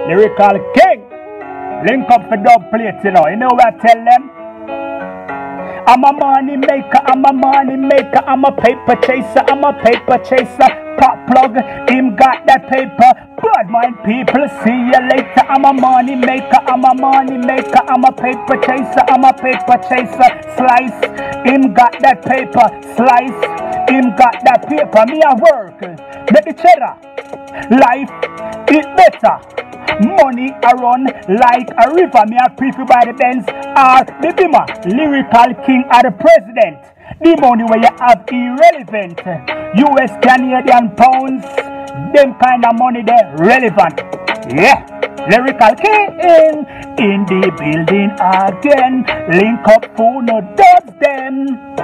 Lyrical king. Link up for dub plates, you know what I tell them? I'm a money maker, I'm a money maker, I'm a paper chaser, I'm a paper chaser. Pop plug, him got that paper. Bad mind people, see you later. I'm a money maker, I'm a money maker, I'm a paper chaser, I'm a paper chaser. Slice, him got that paper. Slice, him got that paper. Me a work, make the cheddar. Life, it better. Money I run like a river. Me a prefer by the Benz or the Bimmer. Lyrical king or the president. The money where you have irrelevant. US, Canadian pounds, them kind of money they relevant. Yeah, lyrical king in the building again. Link up for no does them.